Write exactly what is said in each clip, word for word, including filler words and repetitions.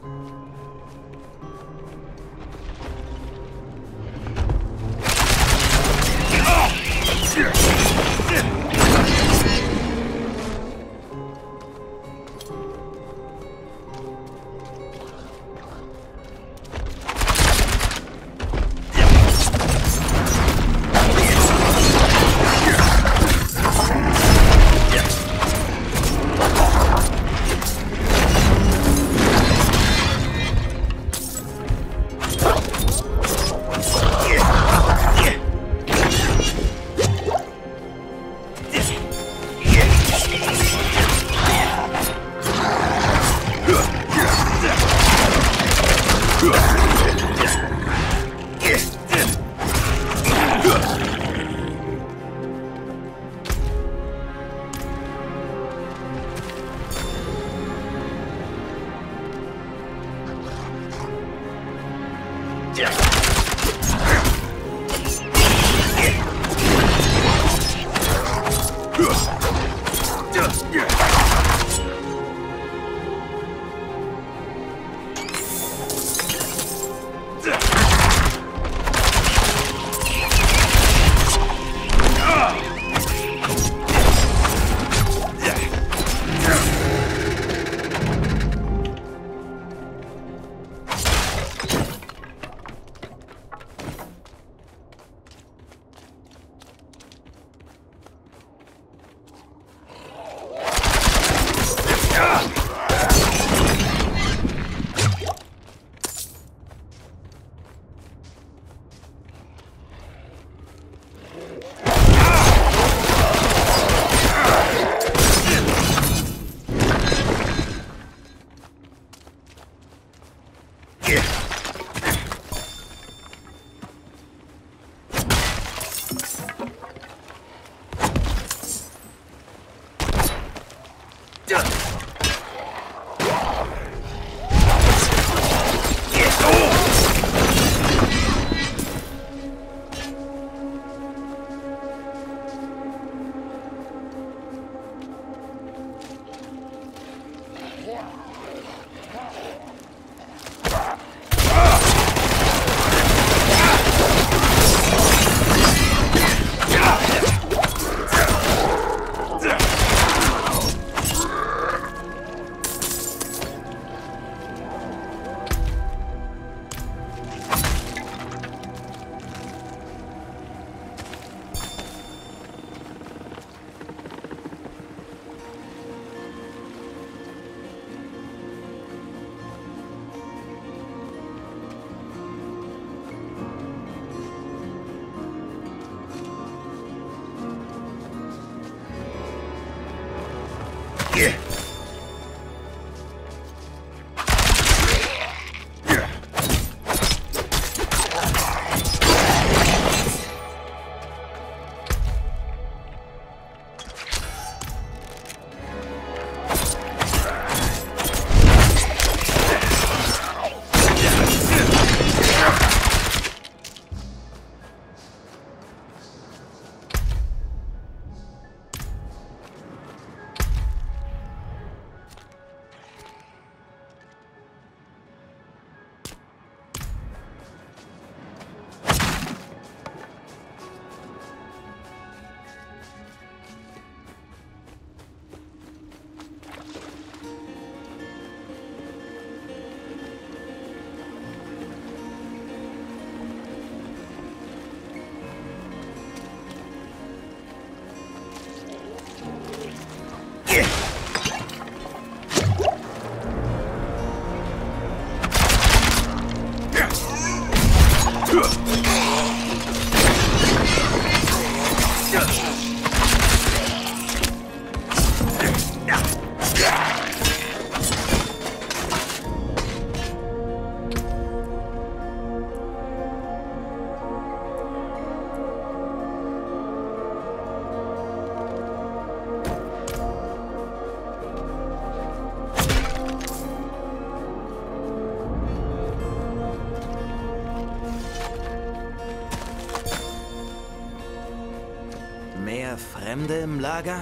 Mehr Fremde im Lager?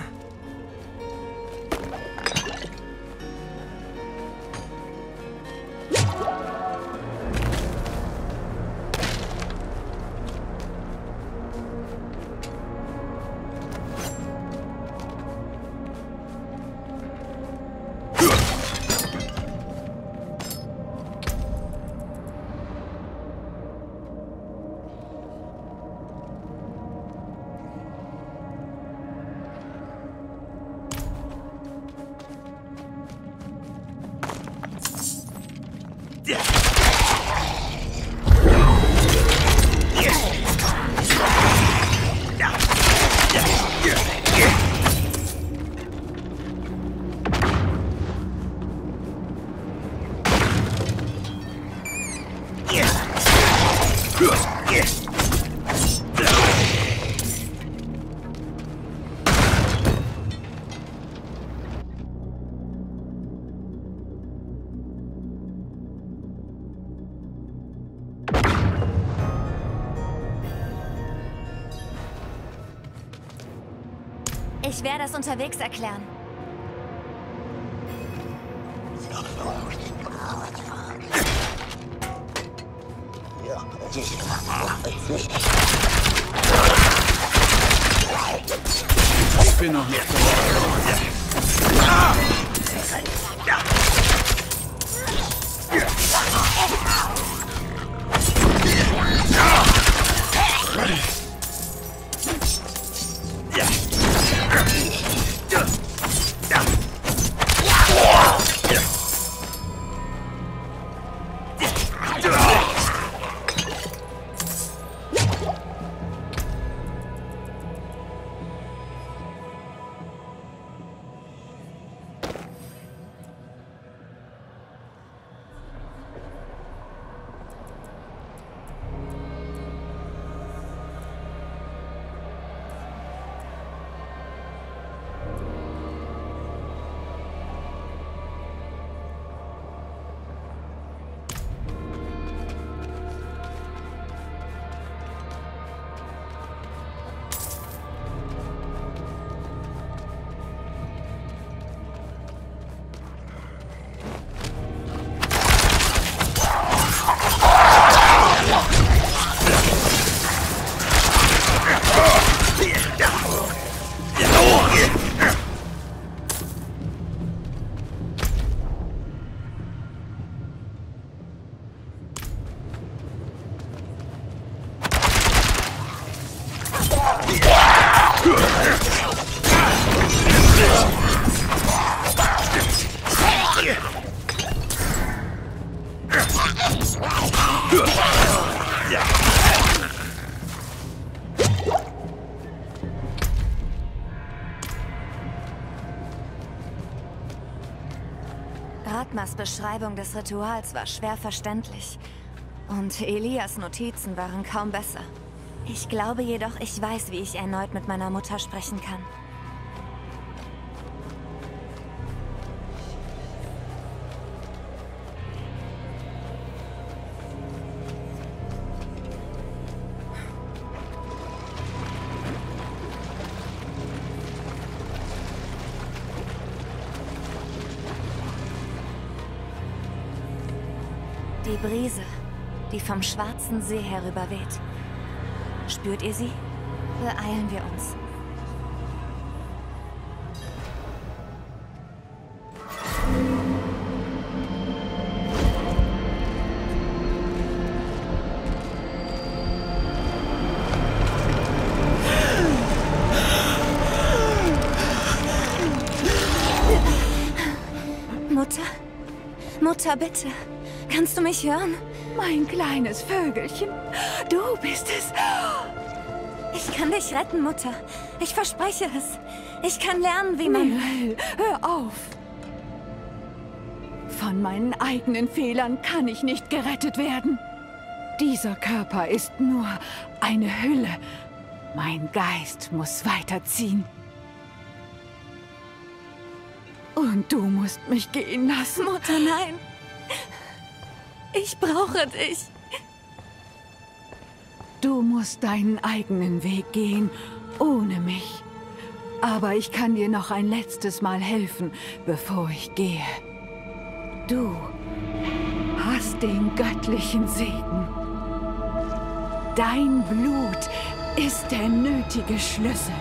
Ich werde es unterwegs erklären. Ich bin noch nicht bereit. Ratmas Beschreibung des Rituals war schwer verständlich. Und Elias Notizen waren kaum besser. Ich glaube jedoch, ich weiß, wie ich erneut mit meiner Mutter sprechen kann. Die Brise, die vom Schwarzen See herüber weht. Spürt ihr sie? Beeilen wir uns. Mutter? Mutter, bitte. Kannst du mich hören? Mein kleines Vögelchen, du bist es. Ich kann dich retten, Mutter. Ich verspreche es. Ich kann lernen, wie man... Mirel, hör auf. Von meinen eigenen Fehlern kann ich nicht gerettet werden. Dieser Körper ist nur eine Hülle. Mein Geist muss weiterziehen. Und du musst mich gehen lassen. Mutter, nein. Ich brauche dich. Du musst deinen eigenen Weg gehen, ohne mich. Aber ich kann dir noch ein letztes Mal helfen, bevor ich gehe. Du hast den göttlichen Segen. Dein Blut ist der nötige Schlüssel.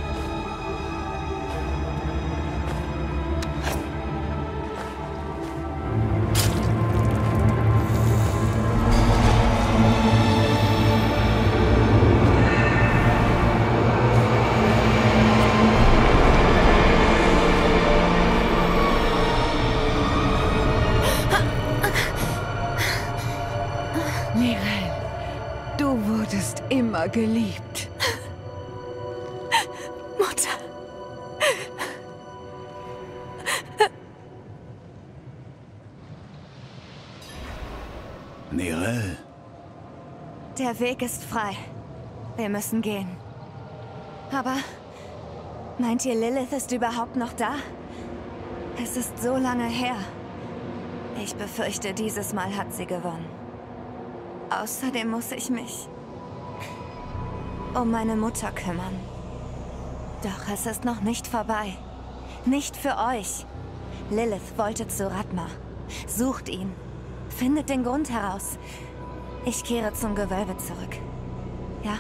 Immer geliebt. Mutter. Neyrelle. Der Weg ist frei. Wir müssen gehen. Aber meint ihr, Lilith ist überhaupt noch da? Es ist so lange her. Ich befürchte, dieses Mal hat sie gewonnen. Außerdem muss ich mich um meine Mutter kümmern. Doch es ist noch nicht vorbei. Nicht für euch. Lilith wollte zu Rathma. Sucht ihn. Findet den Grund heraus. Ich kehre zum Gewölbe zurück. Ja?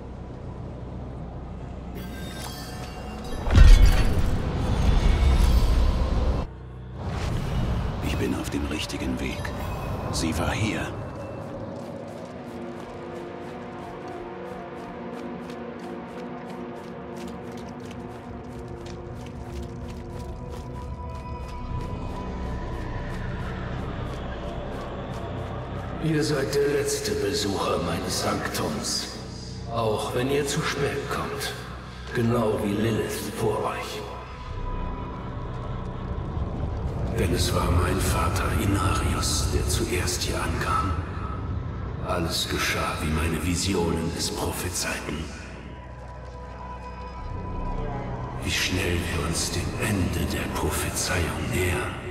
Ich bin auf dem richtigen Weg. Sie war hier. Ihr seid der letzte Besucher meines Sanktums. Auch wenn ihr zu spät kommt. Genau wie Lilith vor euch. Denn es war mein Vater Inarius, der zuerst hier ankam. Alles geschah, wie meine Visionen es prophezeiten. Wie schnell wir uns dem Ende der Prophezeiung nähern.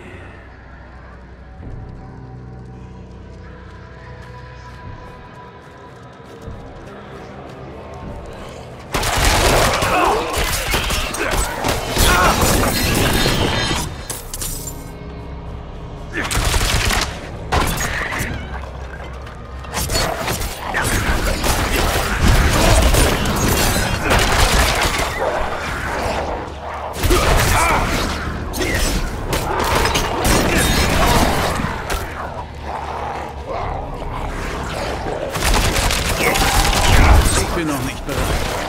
Ich bin noch nicht bereit.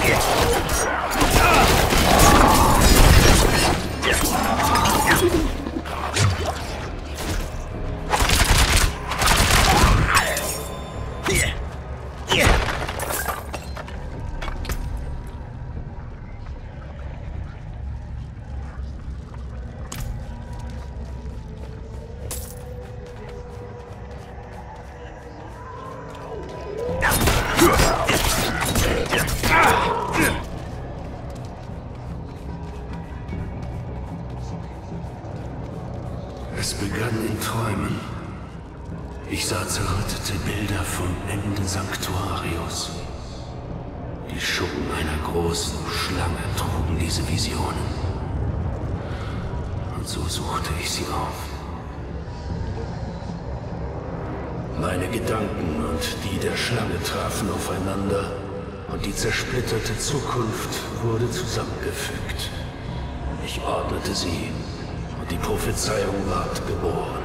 Es begann in Träumen. Ich sah zerrüttete Bilder vom Ende Sanctuarius. Die Schuppen einer großen Schlange trugen diese Visionen. Und so suchte ich sie auf. Meine Gedanken und die der Schlange trafen aufeinander und die zersplitterte Zukunft wurde zusammengefügt. Ich ordnete sie und die Prophezeiung ward geboren.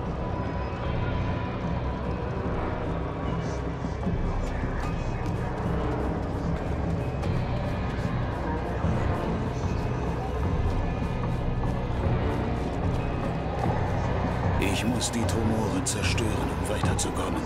Ich muss die Tumore zerstören, um weiterzukommen.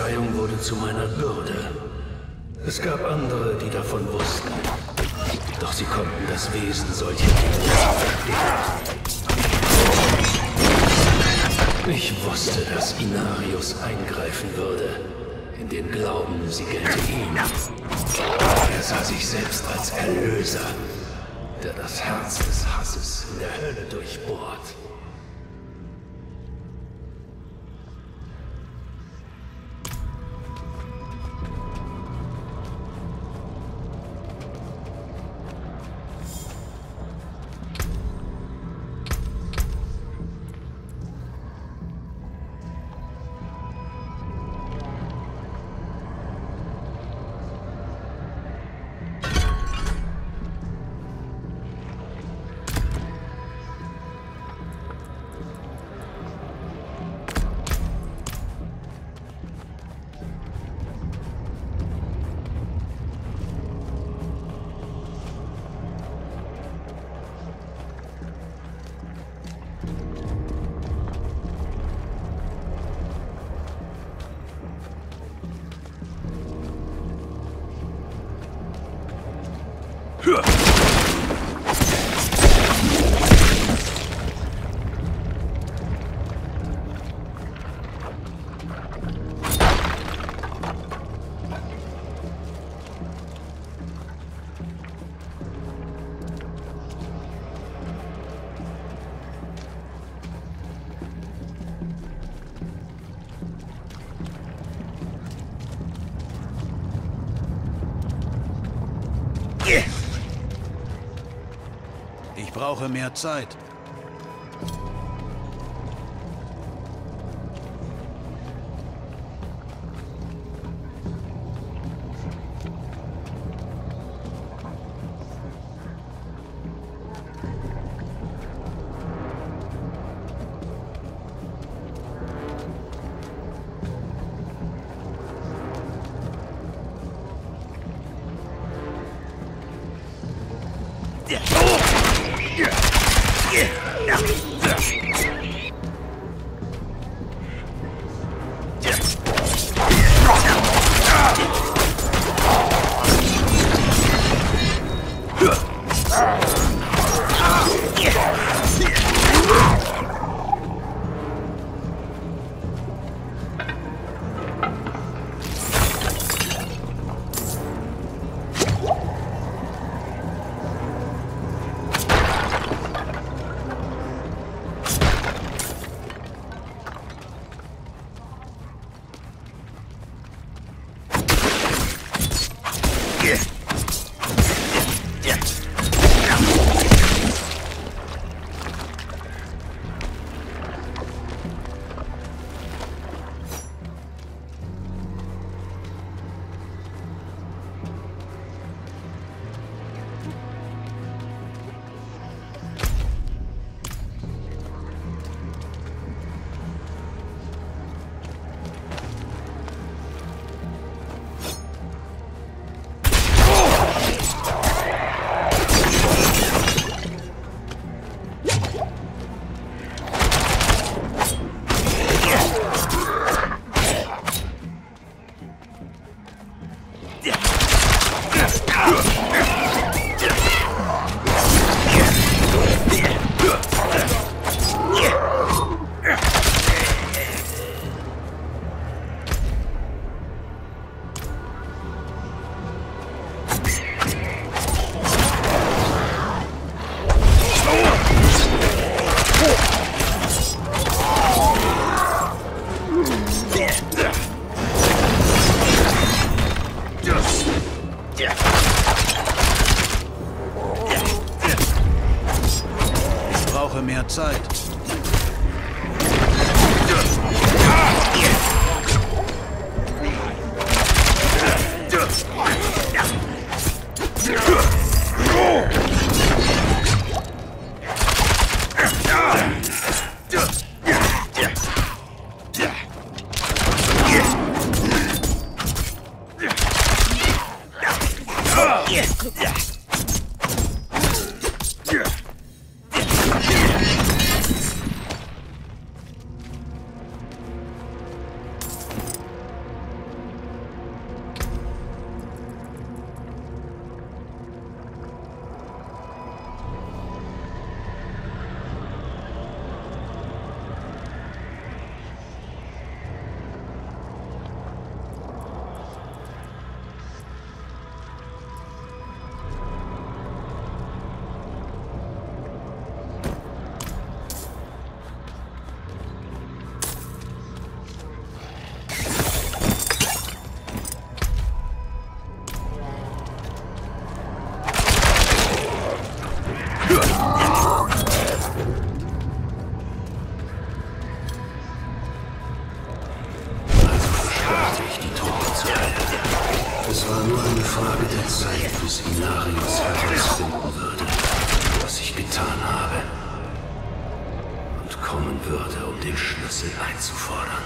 Prophezeiung wurde zu meiner Bürde. Es gab andere, die davon wussten. Doch sie konnten das Wesen solcher Dinge nicht verstehen. Ich wusste, dass Inarius eingreifen würde, in dem Glauben, sie gelte ihm. Er sah sich selbst als Erlöser, der das Herz des Hasses in der Hölle durchbohrt. Ich brauche mehr Zeit. Mehr Zeit. Frage der Zeit, bis Inarius herausfinden würde, was ich getan habe. Und kommen würde, um den Schlüssel einzufordern.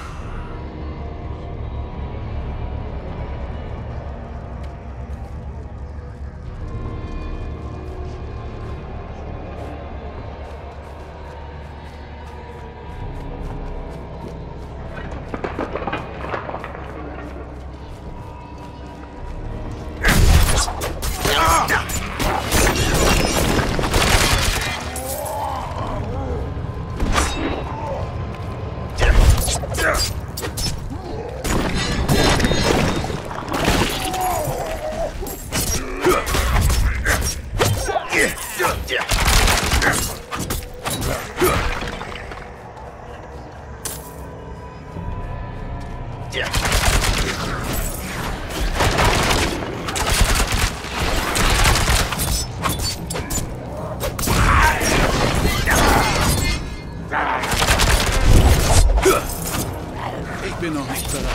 Ich bin noch nicht bereit.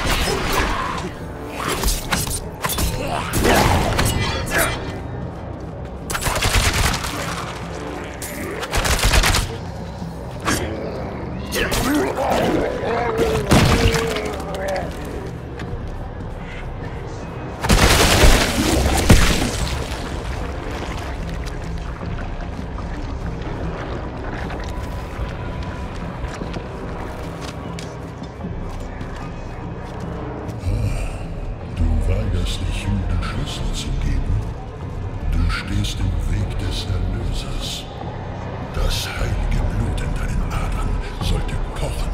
Dich ihm den Schlüssel zu geben. Du stehst im Weg des Erlösers. Das heilige Blut in deinen Adern sollte kochen.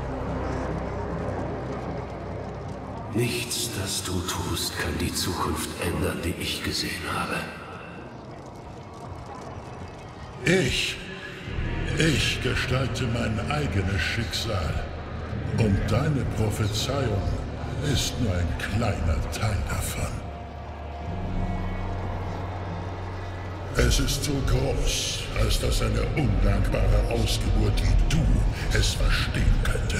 Nichts, das du tust, kann die Zukunft ändern, die ich gesehen habe. Ich, ich gestalte mein eigenes Schicksal. Und deine Prophezeiung ist nur ein kleiner Teil davon. Es ist so groß, als dass eine undankbare Ausgeburt wie du es verstehen könnte.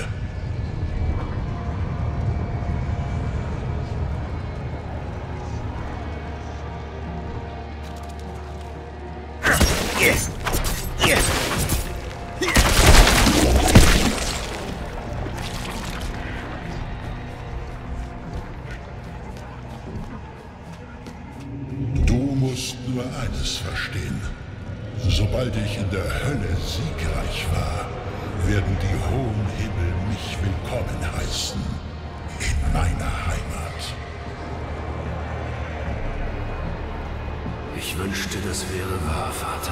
Nur eines verstehen. Sobald ich in der Hölle siegreich war, werden die hohen Himmel mich willkommen heißen in meiner Heimat. Ich wünschte, das wäre wahr, Vater.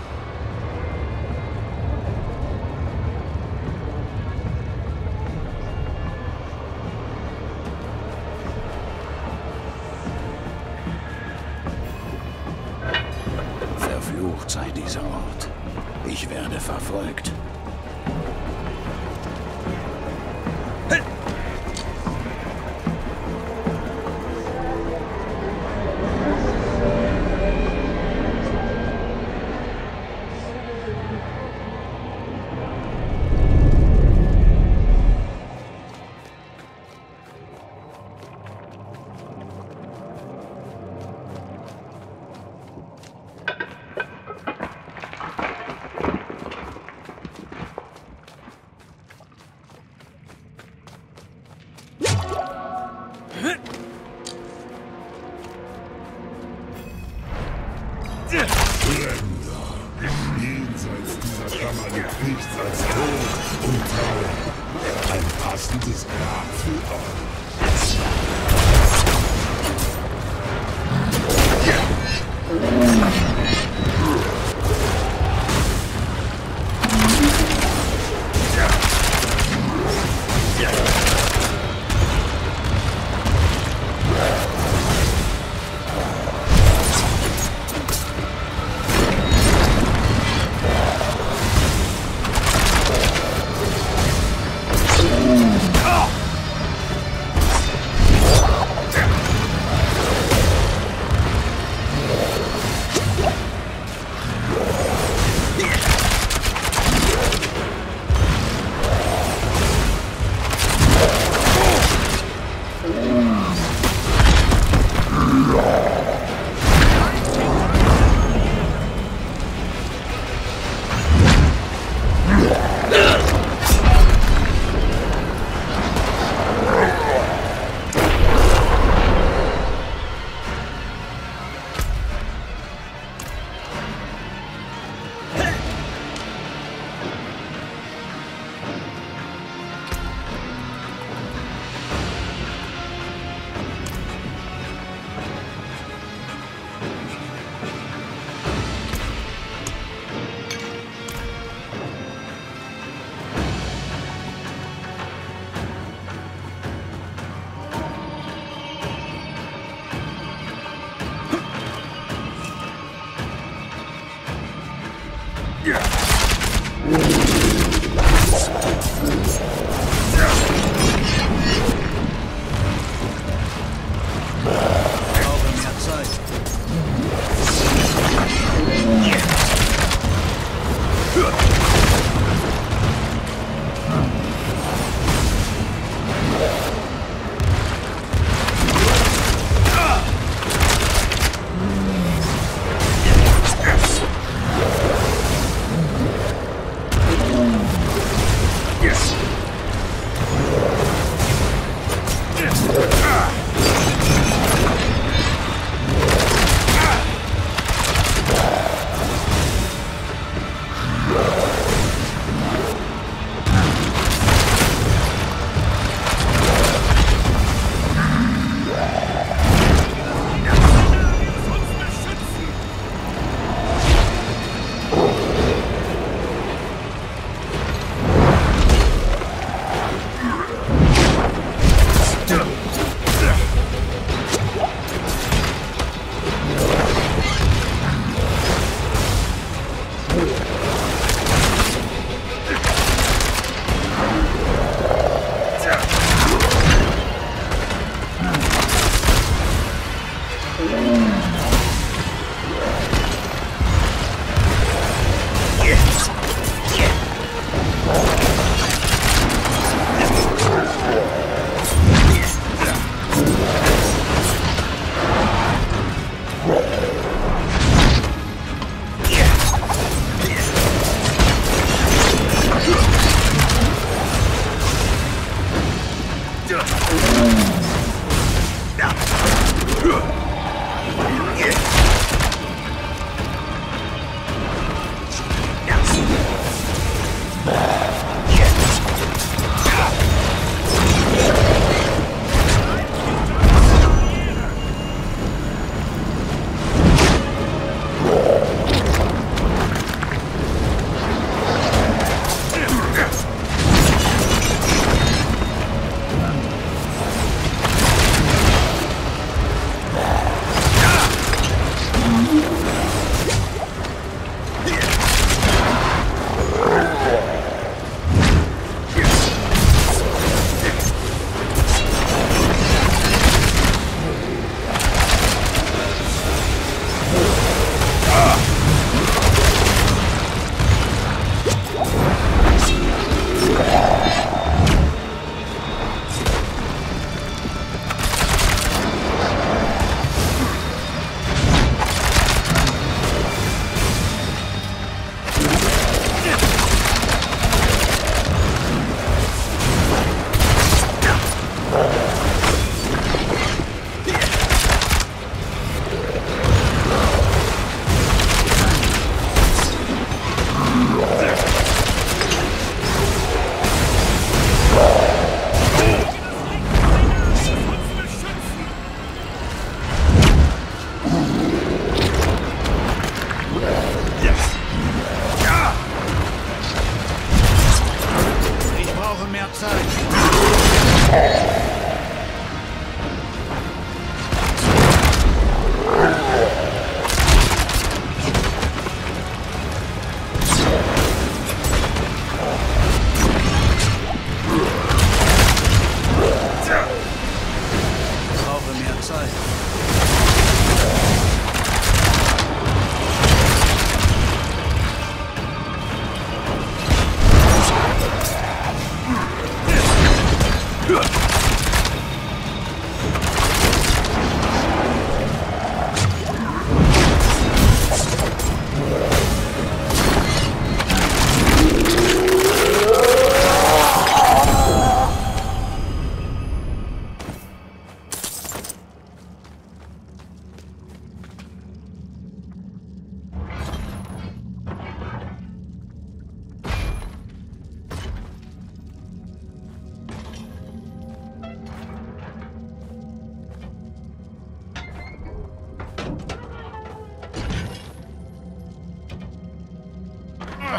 Verflucht sei dieser Ort. Ich werde verfolgt. Jenseits dieser Kammer liegt nichts als Tod und Trauer. Ein passendes Grab für euch.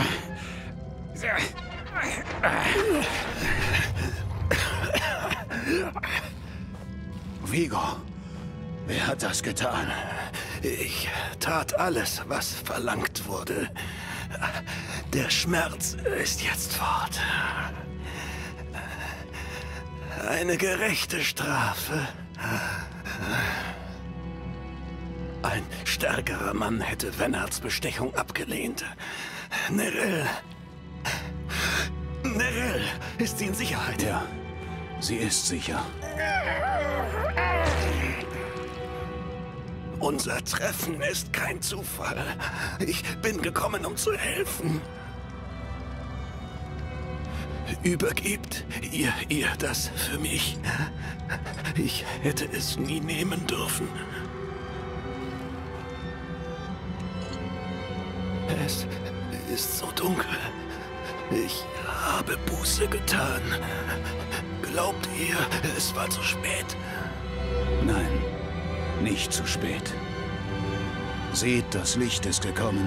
Vigo, wer hat das getan? Ich tat alles, was verlangt wurde. Der Schmerz ist jetzt fort. Eine gerechte Strafe. Ein stärkerer Mann hätte Vennards Bestechung abgelehnt. Neyrelle. Neyrelle, ist sie in Sicherheit? Ja, sie ist sicher. Unser Treffen ist kein Zufall. Ich bin gekommen, um zu helfen. Übergebt ihr ihr das für mich? Ich hätte es nie nehmen dürfen. Es ist so dunkel. Ich habe Buße getan. Glaubt ihr, es war zu spät? Nein, nicht zu spät. Seht, das Licht ist gekommen,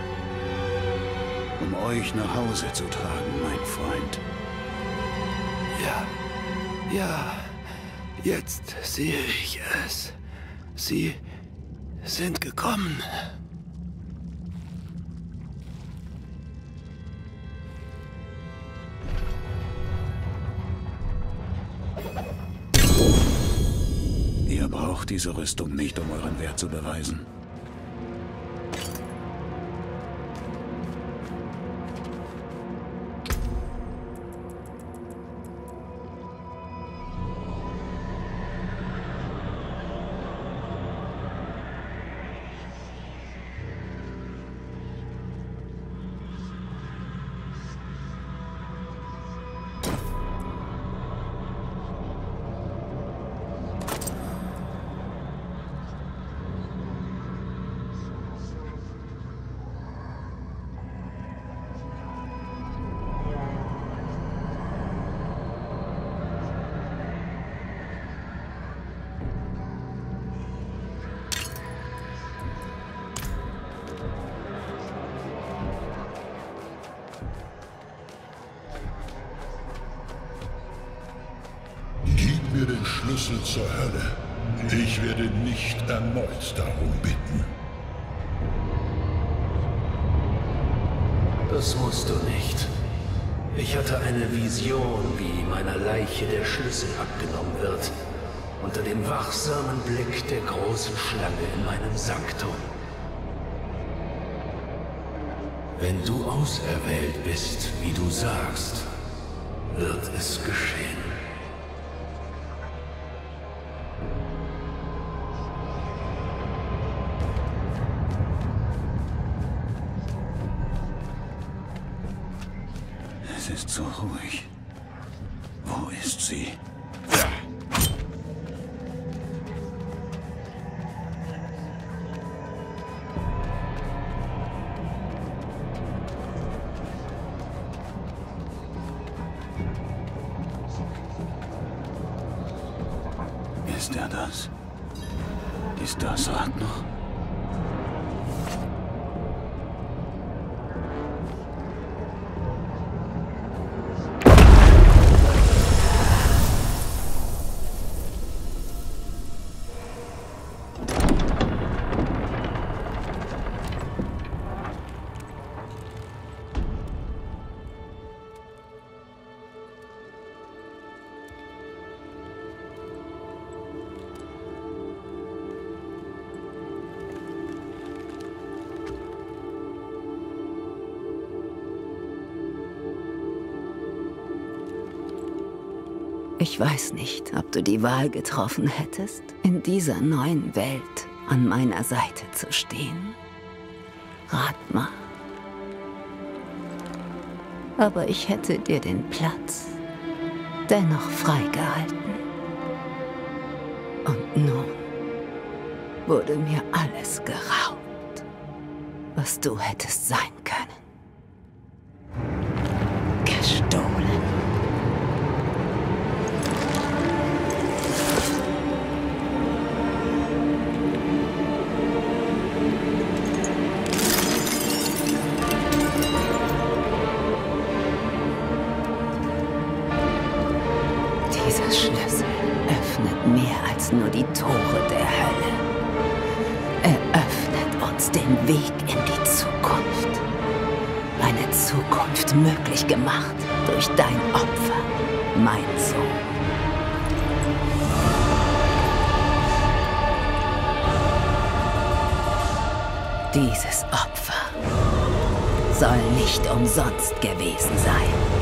um euch nach Hause zu tragen, mein Freund. Ja, ja, jetzt sehe ich es. Sie sind gekommen. Ihr braucht diese Rüstung nicht, um euren Wert zu beweisen. mir den Schlüssel zur Hölle. Ich werde nicht erneut darum bitten. Das musst du nicht. Ich hatte eine Vision, wie meiner Leiche der Schlüssel abgenommen wird. Unter dem wachsamen Blick der großen Schlange in meinem Sanktum. Wenn du auserwählt bist, wie du sagst, wird es geschehen. Es ist so ruhig. Wo ist sie? Ist er das? Ist das Rad noch? Ich weiß nicht, ob du die Wahl getroffen hättest, in dieser neuen Welt an meiner Seite zu stehen. Rat mal. Aber ich hätte dir den Platz dennoch freigehalten. Und nun wurde mir alles geraubt, was du hättest sein können. Gestohlen. nur die Tore der Hölle. Er öffnet uns den Weg in die Zukunft. Eine Zukunft möglich gemacht durch dein Opfer, mein Sohn. Dieses Opfer soll nicht umsonst gewesen sein.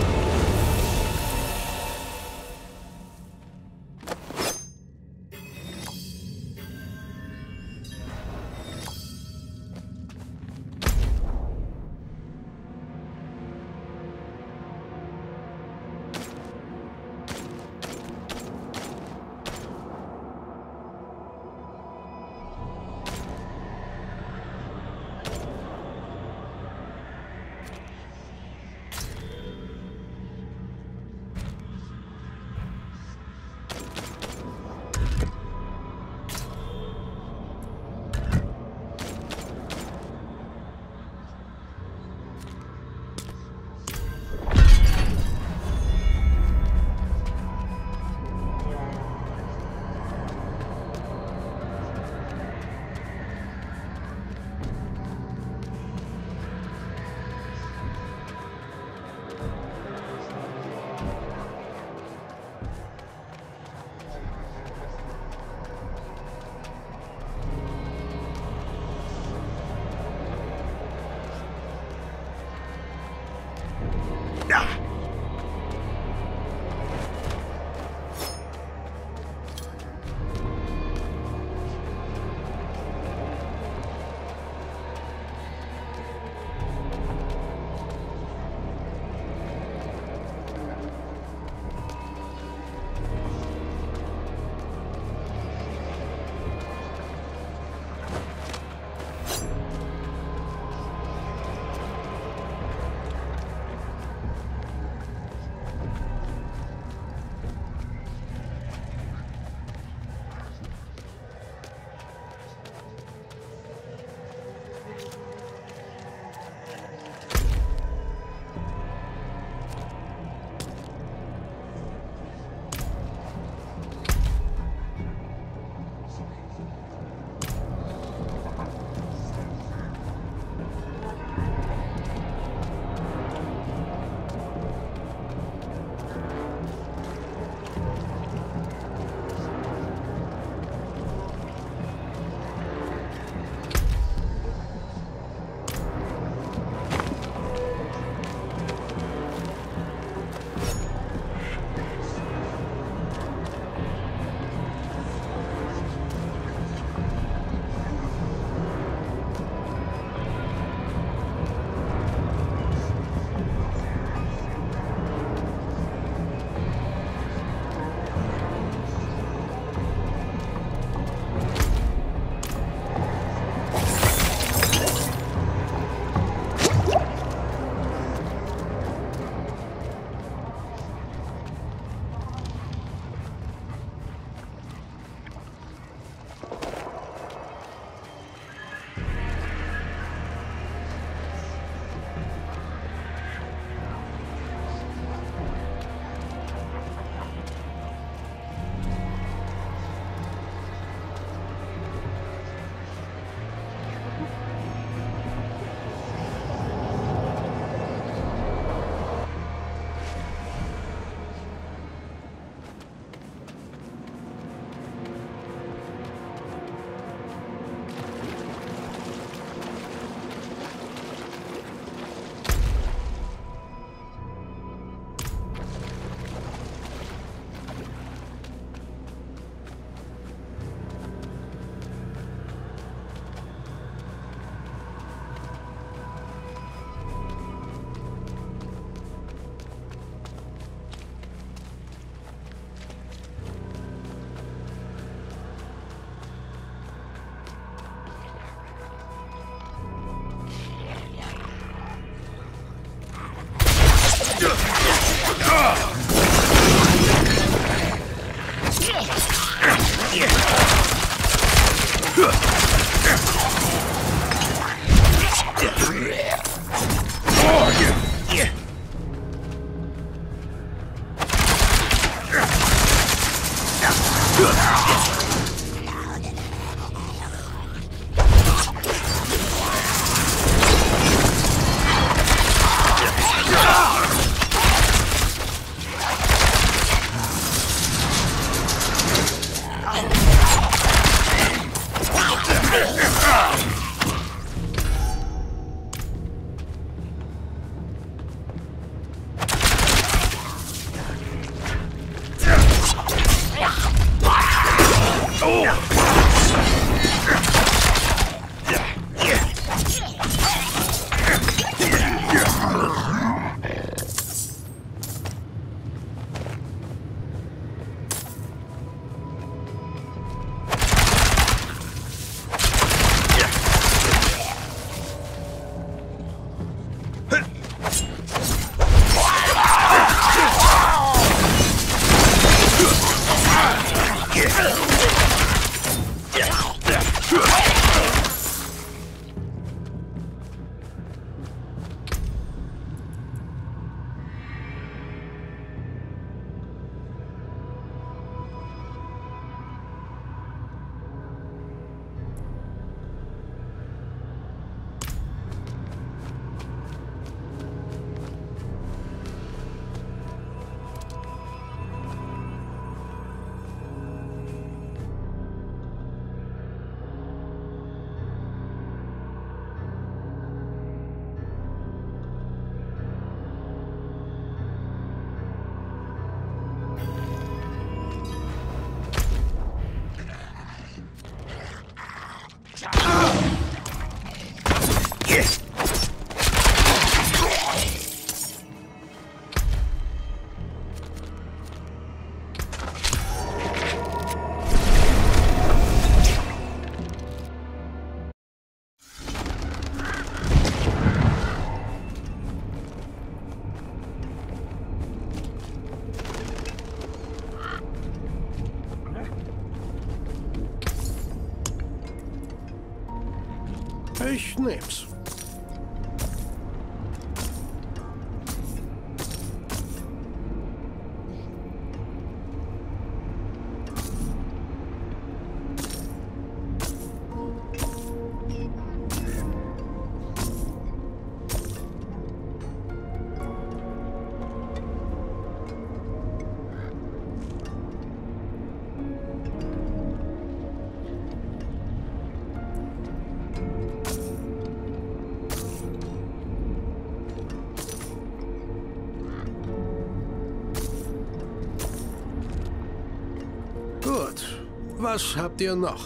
Ich nehm's. Gut. Was habt ihr noch?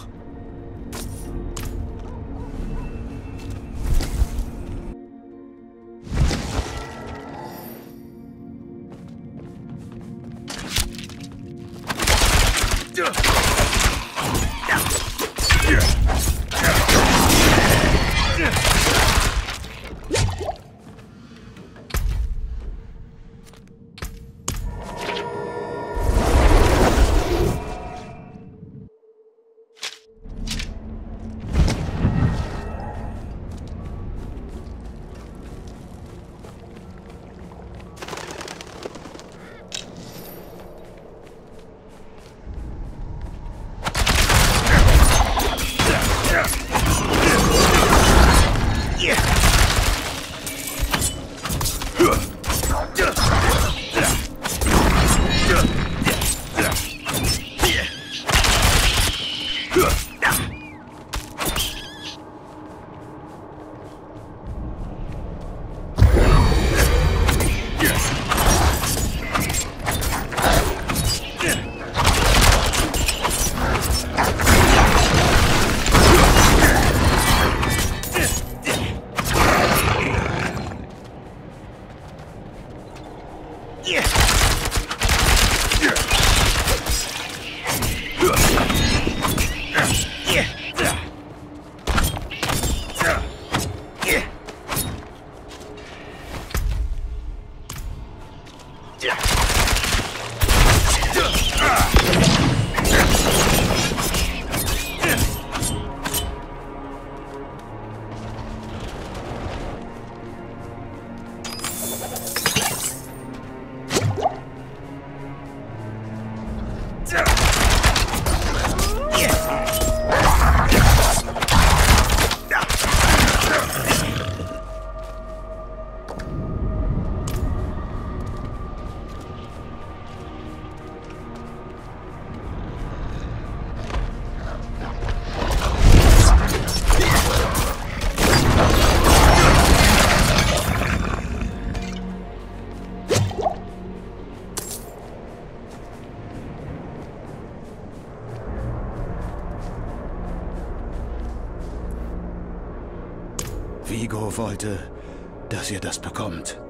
Vigo wollte, dass ihr das bekommt.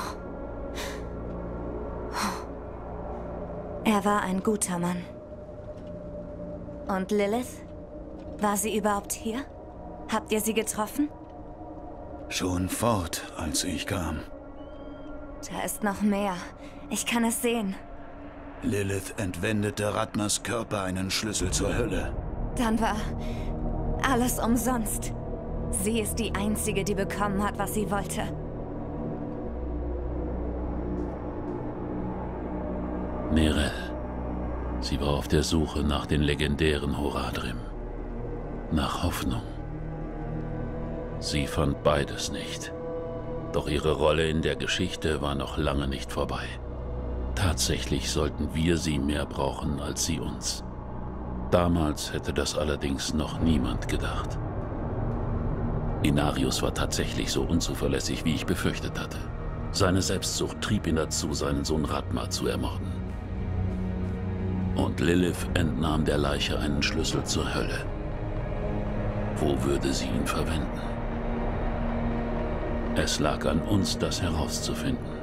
Er war ein guter Mann. Und Lilith? War sie überhaupt hier? Habt ihr sie getroffen? Schon fort, als ich kam. Da ist noch mehr. Ich kann es sehen. Lilith entwendete Ratnas Körper einen Schlüssel zur Hölle. Dann war alles umsonst. Sie ist die Einzige, die bekommen hat, was sie wollte. Neyrelle. Sie war auf der Suche nach den legendären Horadrim. Nach Hoffnung. Sie fand beides nicht. Doch ihre Rolle in der Geschichte war noch lange nicht vorbei. Tatsächlich sollten wir sie mehr brauchen als sie uns. Damals hätte das allerdings noch niemand gedacht. Inarius war tatsächlich so unzuverlässig, wie ich befürchtet hatte. Seine Selbstsucht trieb ihn dazu, seinen Sohn Ratma zu ermorden. Und Lilith entnahm der Leiche einen Schlüssel zur Hölle. Wo würde sie ihn verwenden? Es lag an uns, das herauszufinden.